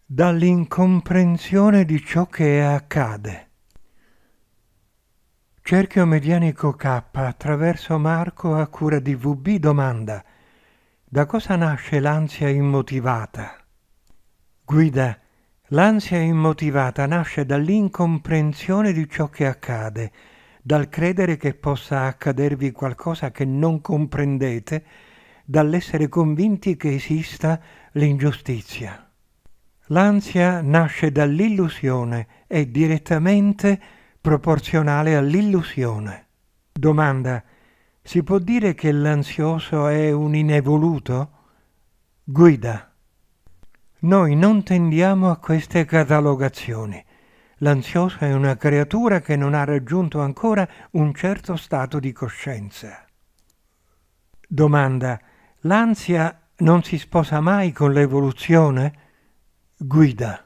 dall'incomprensione di ciò che accade. Cerchio Medianico K attraverso Marco a cura di VB domanda: da cosa nasce l'ansia immotivata? Guida: l'ansia immotivata nasce dall'incomprensione di ciò che accade, dal credere che possa accadervi qualcosa che non comprendete, dall'essere convinti che esista l'ingiustizia. L'ansia nasce dall'illusione, è direttamente proporzionale all'illusione. Domanda: si può dire che l'ansioso è un inevoluto? Guida: noi non tendiamo a queste catalogazioni. L'ansioso è una creatura che non ha raggiunto ancora un certo stato di coscienza. Domanda: l'ansia non si sposa mai con l'evoluzione? Guida: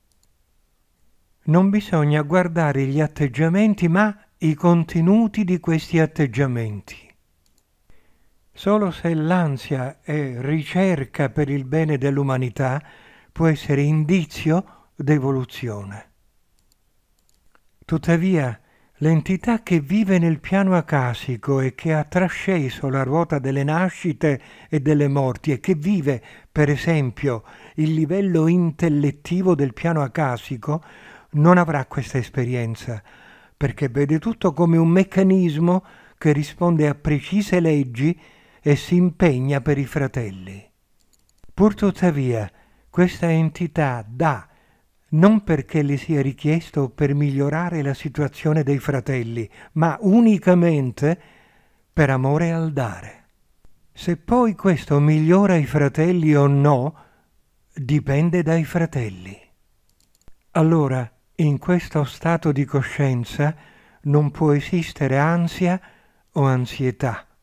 non bisogna guardare gli atteggiamenti ma i contenuti di questi atteggiamenti. Solo se l'ansia è ricerca per il bene dell'umanità può essere indizio d'evoluzione. Tuttavia, l'entità che vive nel piano acasico e che ha trasceso la ruota delle nascite e delle morti e che vive, per esempio, il livello intellettivo del piano acasico, non avrà questa esperienza, perché vede tutto come un meccanismo che risponde a precise leggi e si impegna per i fratelli. Purtuttavia, questa entità dà non perché le sia richiesto per migliorare la situazione dei fratelli, ma unicamente per amore al dare. Se poi questo migliora i fratelli o no, dipende dai fratelli. Allora, in questo stato di coscienza non può esistere ansia o ansietà.